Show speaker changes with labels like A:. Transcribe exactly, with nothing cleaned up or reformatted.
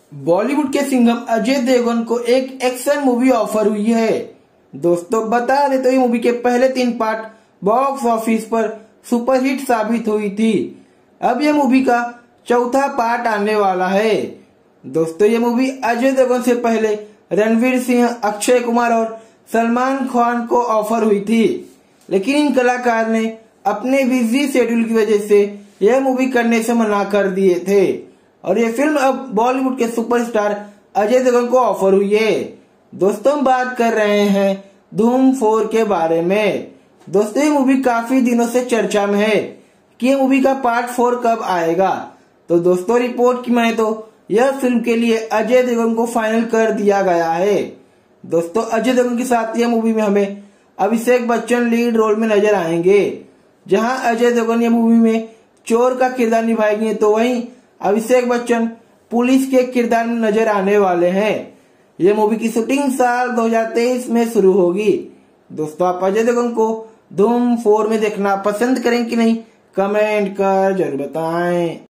A: बॉलीवुड के सिंघम अजय देवगन को एक एक्शन मूवी ऑफर हुई है। दोस्तों बता दें तो ये मूवी के पहले तीन पार्ट बॉक्स ऑफिस पर सुपरहिट साबित हुई थी। अब ये मूवी का चौथा पार्ट आने वाला है। दोस्तों ये मूवी अजय देवगन से पहले रणवीर सिंह, अक्षय कुमार और सलमान खान को ऑफर हुई थी, लेकिन इन कलाकार ने अपने बिजी शेड्यूल की वजह से यह मूवी करने से मना कर दिए थे और ये फिल्म अब बॉलीवुड के सुपरस्टार अजय देवगन को ऑफर हुई है। दोस्तों हम बात कर रहे हैं धूम फोर के बारे में। दोस्तों ये मूवी काफी दिनों से चर्चा में है कि ये मूवी का पार्ट फोर कब आएगा। तो दोस्तों रिपोर्ट की माने तो यह फिल्म के लिए अजय देवगन को फाइनल कर दिया गया है। दोस्तों अजय देवगन के साथ यह मूवी में हमें अभिषेक बच्चन लीड रोल में नजर आएंगे। जहां अजय देवगन यह मूवी में चोर का किरदार निभाएंगे तो वहीं अभिषेक बच्चन पुलिस के किरदार में नजर आने वाले हैं। यह मूवी की शूटिंग साल दो हज़ार तेईस में शुरू होगी। दोस्तों आप अजय देवगन को धूम फोर में देखना पसंद करें कि नहीं, कमेंट कर जरूर बताएं।